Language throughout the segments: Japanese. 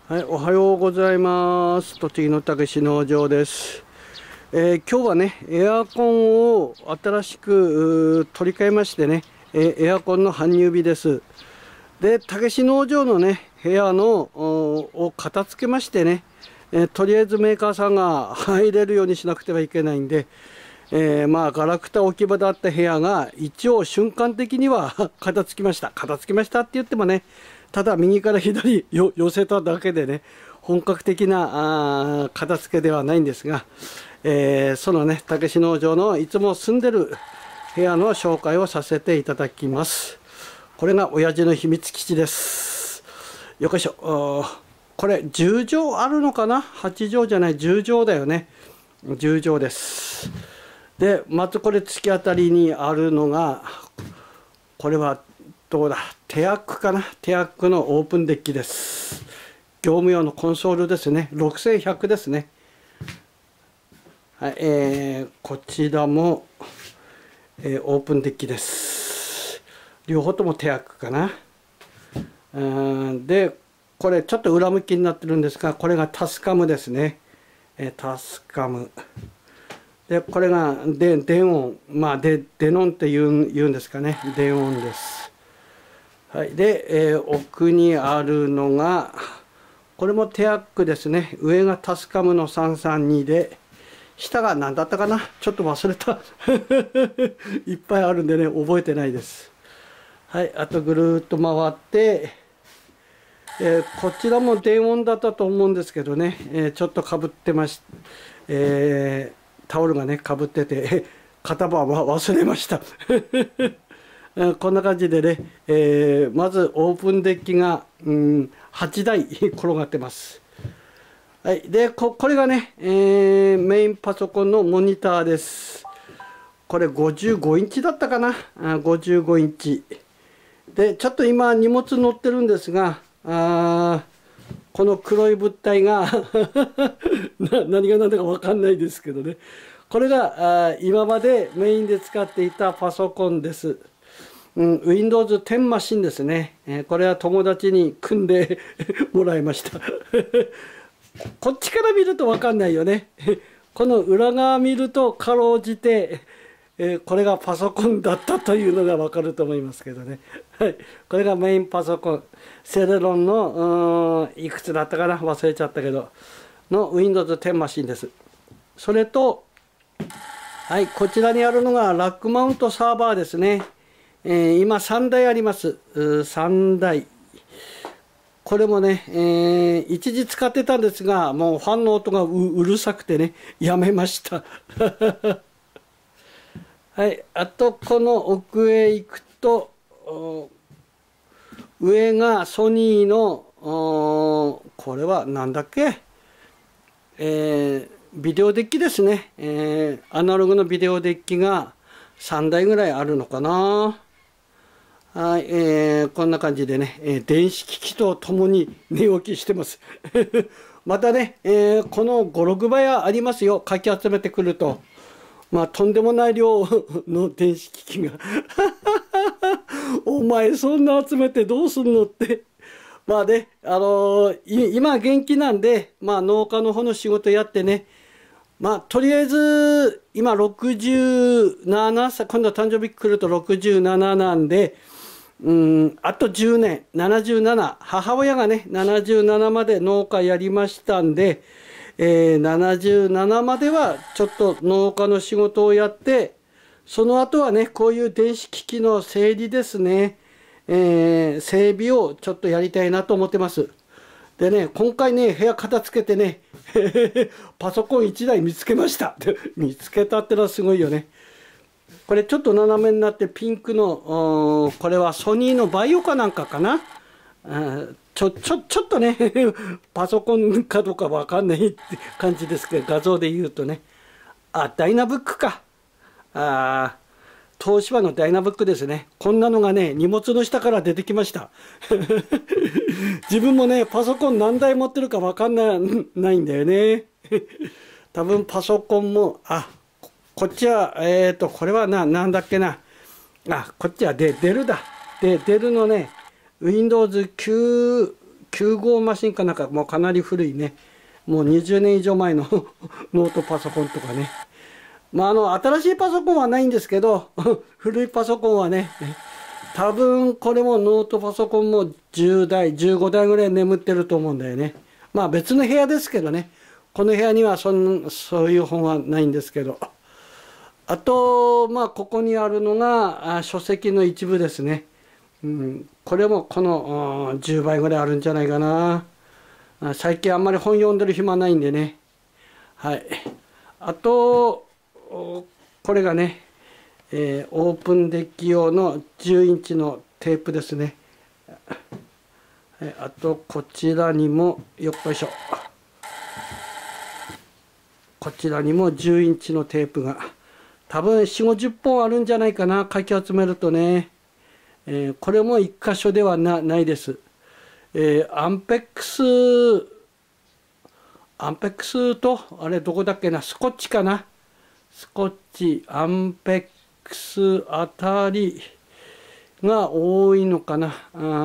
はい、おはようございます。栃木のたけし農場です。今日はね、エアコンを新しく取り替えましてね、エアコンの搬入日です。で、たけし農場のね、部屋のを片付けましてね、とりあえずメーカーさんが入れるようにしなくてはいけないんで、まあガラクタ置き場だった部屋が一応瞬間的には片付きました。片付きましたって言ってもね、ただ右から左寄せただけでね、本格的な片付けではないんですが、そのね、たけし農場のいつも住んでる部屋の紹介をさせていただきます。これが親父の秘密基地です。よいしょ。これ10畳あるのかな ?8 畳じゃない、10畳だよね。10畳です。で、まずこれ突き当たりにあるのが、これはどうだ、テアックかな、テアックのオープンデッキです。業務用のコンソールですね。6100ですね。はい、こちらも、オープンデッキです。両方ともテアックかな。で、これちょっと裏向きになってるんですが、これがタスカムですね。タスカム。で、これが電音、まあデノンって言うんですかね。電音です。はい。で、奥にあるのが、これもテアックですね。上がタスカムの332で、下が何だったかな、ちょっと忘れた。いっぱいあるんでね、覚えてないです。はい。あとぐるーっと回って、こちらも電音だったと思うんですけどね、ちょっとかぶってまし、タオルがねかぶってて片番は忘れました。こんな感じでね、まずオープンデッキが、8台転がってます。はい、でこれがね、メインパソコンのモニターです。これ55インチだったかな、55インチで、ちょっと今荷物載ってるんですが、この黒い物体が何が何だか分かんないですけどね、これが今までメインで使っていたパソコンです。Windows 10マシンですね。これは友達に組んでもらいましたこっちから見ると分かんないよねこの裏側見るとかろうじて、これがパソコンだったというのが分かると思いますけどね。はい、これがメインパソコン。セレロンのいくつだったかな忘れちゃったけど、の Windows 10マシンです。それと、はい、こちらにあるのがラックマウントサーバーですね。今3台あります。3台。これもね、一時使ってたんですが、もうファンの音がうるさくてね、やめました。はい、あとこの奥へ行くと、上がソニーの、これはなんだっけ、ビデオデッキですね。アナログのビデオデッキが3台ぐらいあるのかな。はい、こんな感じでね、電子機器とともに寝起きしてます。またね、この5、6倍はありますよ。かき集めてくると。まあ、とんでもない量の電子機器が。お前、そんな集めてどうすんのって。まあね、今元気なんで、まあ農家の方の仕事やってね、まあとりあえず、今67歳、今度は誕生日来ると67なんで、あと10年、77、母親がね、77まで農家やりましたんで、77まではちょっと農家の仕事をやって、その後はね、こういう電子機器の整理ですね、整備をちょっとやりたいなと思ってます。でね、今回ね、部屋片付けてね、パソコン1台見つけました。見つけたってのはすごいよね。これちょっと斜めになってピンクの、これはソニーのバイオかなんかかな。ちょっとね、パソコンかどうかわかんないって感じですけど、画像で言うとね。ダイナブックか。東芝のダイナブックですね。こんなのがね、荷物の下から出てきました。自分もね、パソコン何台持ってるかわかんないんだよね。多分パソコンも、こっちは、これはなんだっけな。こっちはデルだ。デルのね、Windows 9 9号マシンかなんか、もうかなり古いね、もう20年以上前のノートパソコンとかね。まあ、新しいパソコンはないんですけど、古いパソコンはね、多分これもノートパソコンも10台、15台ぐらい眠ってると思うんだよね。まあ別の部屋ですけどね。この部屋にはそういう本はないんですけど。あと、まあここにあるのが書籍の一部ですね。これもこの10倍ぐらいあるんじゃないかな。最近あんまり本読んでる暇ないんでね。はい。あと、これがね、オープンデッキ用の10インチのテープですね。あとこちらにもよっこいしょ、こちらにも10インチのテープが多分4 5 0本あるんじゃないかな、かき集めるとね。これも1箇所ではないです。アンペックスとあれどこだっけな、スコッチかな、スコッチ、アンペックスあたりが多いのかな。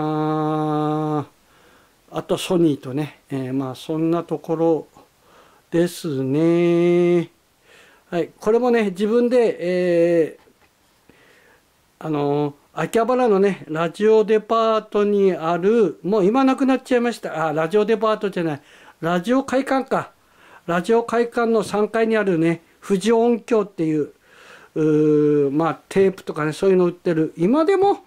あとソニーとね、まあそんなところですね。はい、これもね自分で、秋葉原のねラジオデパートにある、もう今なくなっちゃいました。ラジオデパートじゃない、ラジオ会館か。ラジオ会館の3階にあるね富士音響っていうまあテープとかね、そういうの売ってる。今でも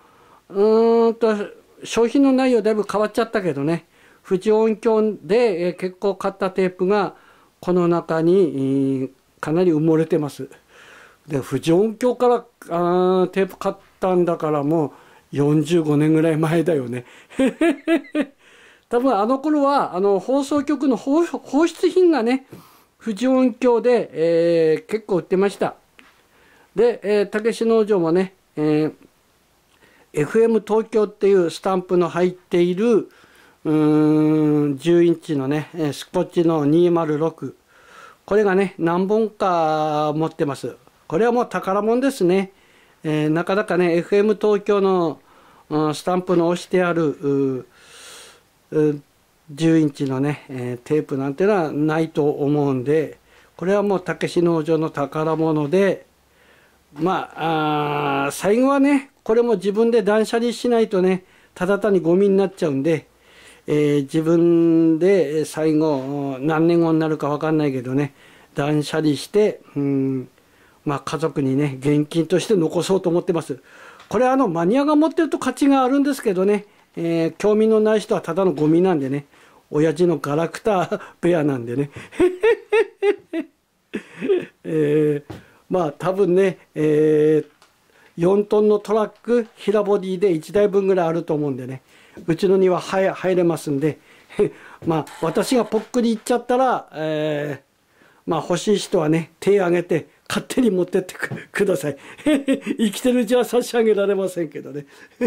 商品の内容だいぶ変わっちゃったけどね、富士音響で、結構買ったテープがこの中に、かなり埋もれてます。で富士音響からテープ買ったんだからもう45年ぐらい前だよね。多分あの頃は放送局の放出品がね富士音響で、結構売ってました。で、たけし農場もね、FM 東京っていうスタンプの入っている10インチのねスコッチの206、これがね何本か持ってます。これはもう宝物ですね。なかなかね FM 東京のスタンプの押してある10インチのねテープなんてのはないと思うんで、これはもうたけし農場の宝物で、まあ最後はねこれも自分で断捨離しないとねただ単にゴミになっちゃうんで、自分で最後何年後になるか分かんないけどね断捨離して、まあ家族にね現金として残そうと思ってます。これマニアが持ってると価値があるんですけどね、興味のない人はただのゴミなんでね、親父のガラクタペアなんでね、まあ多分ね、4トンのトラック平ボディで1台分ぐらいあると思うんでね、うちの庭入れますんでまあ私がぽっくりいっちゃったら、まあ欲しい人はね手を挙げて勝手に持ってってください生きてるうちは差し上げられませんけどね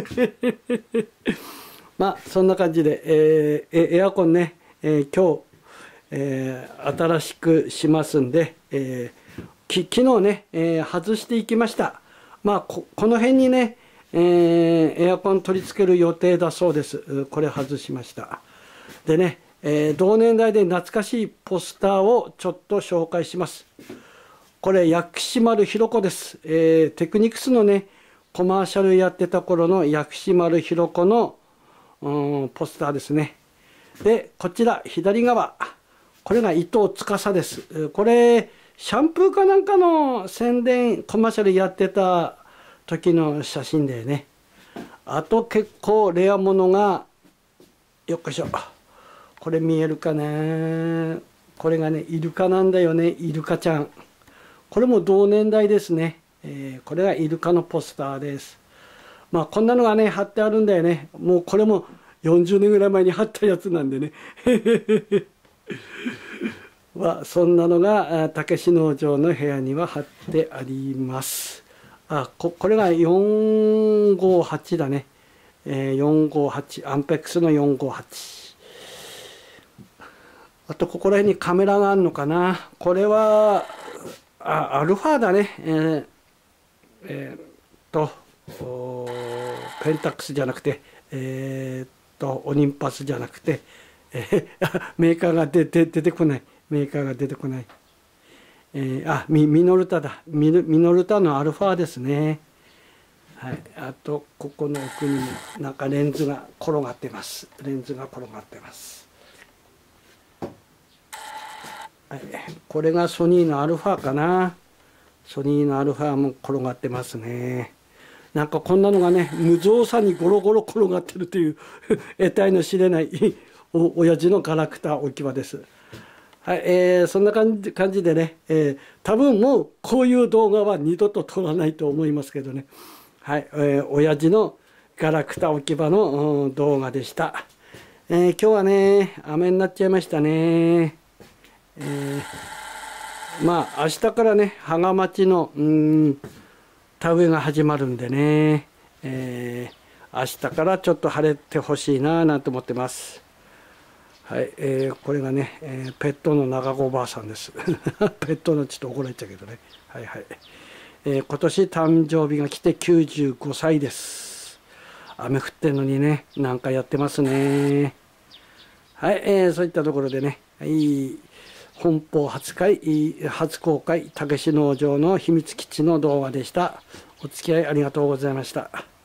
まあそんな感じで、エアコンね、今日、新しくしますんで、昨日ね、外していきました。まあこの辺にね、エアコン取り付ける予定だそうです。これ外しました。でね、同年代で懐かしいポスターをちょっと紹介します。これ薬師丸ひろ子です。テクニクスのねコマーシャルやってた頃の薬師丸ひろ子のポスターですね。でこちら左側、これが伊藤司です。これシャンプーかなんかの宣伝コマーシャルやってた時の写真でね。あと結構レアものがよっこいしょ、これ見えるかな、これがねイルカなんだよね、イルカちゃん。これも同年代ですね。これがイルカのポスターです。まあこんなのがね貼ってあるんだよね。もうこれも40年ぐらい前に貼ったやつなんでねそんなのがたけし農場の部屋には貼ってあります。これが458だね。458、アンペックスの458。あとここら辺にカメラがあるのかな。これはアルファだね。ペンタックスじゃなくて、 オリンパスじゃなくて、メーカーが出てこない。メーカーが出てこない。ミノルタだ。ミノルタのアルファですね。はい、あとここの奥にもなんかレンズが転がってます。レンズが転がってます。はい、これがソニーのアルファかな。ソニーのアルファも転がってますね。なんかこんなのがね、無造作にゴロゴロ転がってるという得体の知れない親父のガラクタ置き場です。はい、そんな感じでね、多分もうこういう動画は二度と撮らないと思いますけどね。はい、親父のガラクタ置き場の動画でした。今日はね、雨になっちゃいましたね。まあ明日からね、芳賀町の田植えが始まるんでね、明日からちょっと晴れてほしいななんて思ってます。はい、これがね、ペットの長子おばあさんです。ペットのちょっと怒られちゃうけどね。はいはい。今年誕生日が来て95歳です。雨降ってんのにね、なんかやってますね。はい、そういったところでね、本邦初公開、たけし農場の秘密基地の動画でした。お付き合いありがとうございました。